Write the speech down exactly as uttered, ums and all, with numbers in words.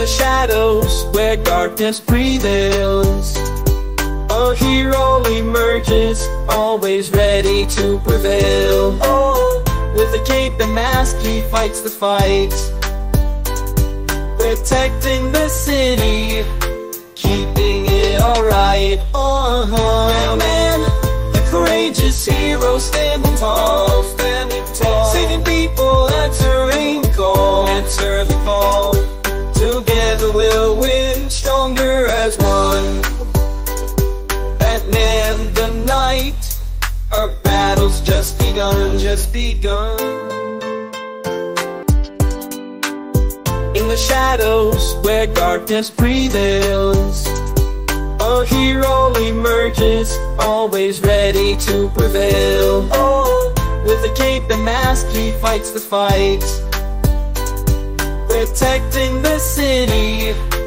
the shadows where darkness prevails, a hero emerges, always ready to prevail. Oh, with a cape and mask he fights the fight, protecting the city, keeping it alright. Oh, oh man, the courageous hero standing tall, standing tall, saving people, answering call, answer the call. Together we'll win, stronger as one. Batman the knight, our battle's just begun, just begun. In the shadows where darkness prevails, a hero emerges, always ready to prevail. Oh, with a cape and mask he fights the fight, protecting the city,